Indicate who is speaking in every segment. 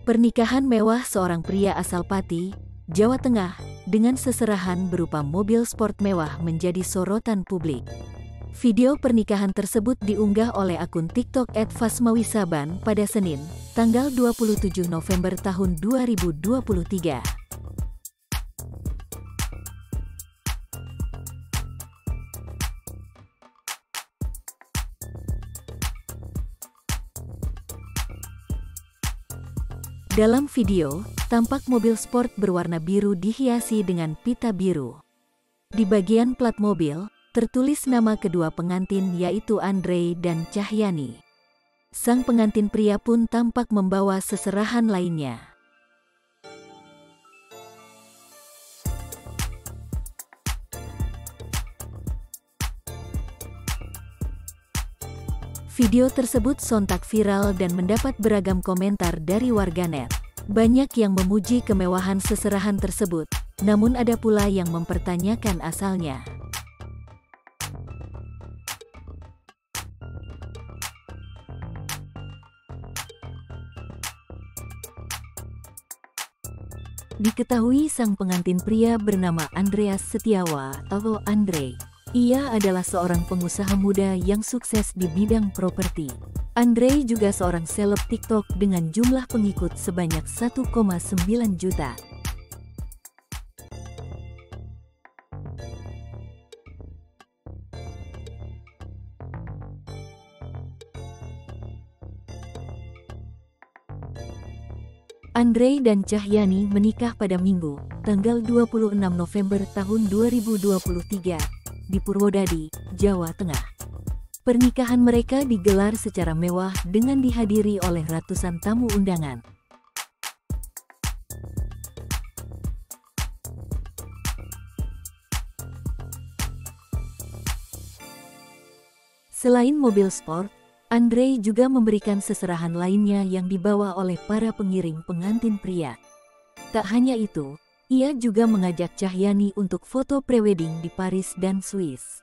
Speaker 1: Pernikahan mewah seorang pria asal Pati, Jawa Tengah, dengan seserahan berupa mobil sport mewah menjadi sorotan publik. Video pernikahan tersebut diunggah oleh akun TikTok @fasmawisaban pada Senin, tanggal 27 November tahun 2023. Dalam video, tampak mobil sport berwarna biru dihiasi dengan pita biru. Di bagian plat mobil, tertulis nama kedua pengantin yaitu Andre dan Cahyani. Sang pengantin pria pun tampak membawa seserahan lainnya. Video tersebut sontak viral dan mendapat beragam komentar dari warganet. Banyak yang memuji kemewahan seserahan tersebut, namun ada pula yang mempertanyakan asalnya. Diketahui sang pengantin pria bernama Andreas Setiawa atau Andre. Ia adalah seorang pengusaha muda yang sukses di bidang properti. Andre juga seorang seleb TikTok dengan jumlah pengikut sebanyak 1,9 juta. Andre dan Cahyani menikah pada Minggu, tanggal 26 November tahun 2023. Di Purwodadi, Jawa Tengah. Pernikahan mereka digelar secara mewah dengan dihadiri oleh ratusan tamu undangan. Selain mobil sport, Andre juga memberikan seserahan lainnya yang dibawa oleh para pengiring pengantin pria. Tak hanya itu, ia juga mengajak Cahyani untuk foto prewedding di Paris dan Swiss.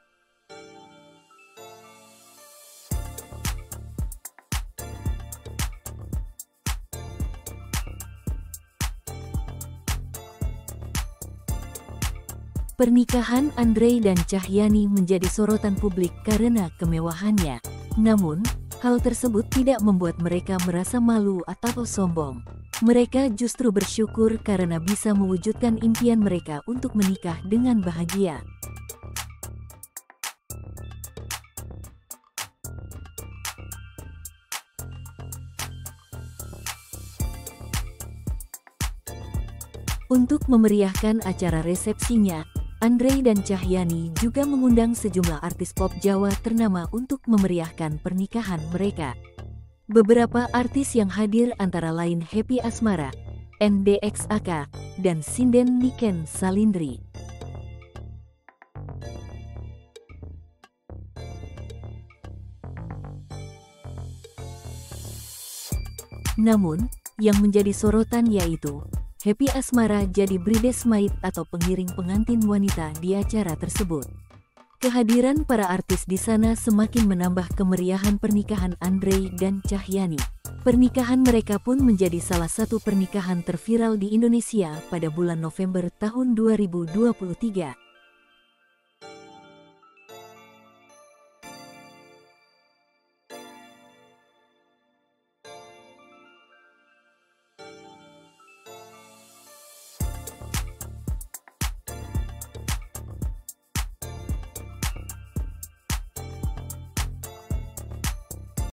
Speaker 1: Pernikahan Andre dan Cahyani menjadi sorotan publik karena kemewahannya. Namun, hal tersebut tidak membuat mereka merasa malu atau sombong. Mereka justru bersyukur karena bisa mewujudkan impian mereka untuk menikah dengan bahagia. Untuk memeriahkan acara resepsinya, Andre dan Cahyani juga mengundang sejumlah artis pop Jawa ternama untuk memeriahkan pernikahan mereka. Beberapa artis yang hadir antara lain Happy Asmara, NDXAK, dan Sinden Niken Salindri. Namun, yang menjadi sorotan yaitu Happy Asmara jadi bridesmaid atau pengiring pengantin wanita di acara tersebut. Kehadiran para artis di sana semakin menambah kemeriahan pernikahan Andre dan Cahyani. Pernikahan mereka pun menjadi salah satu pernikahan terviral di Indonesia pada bulan November tahun 2023.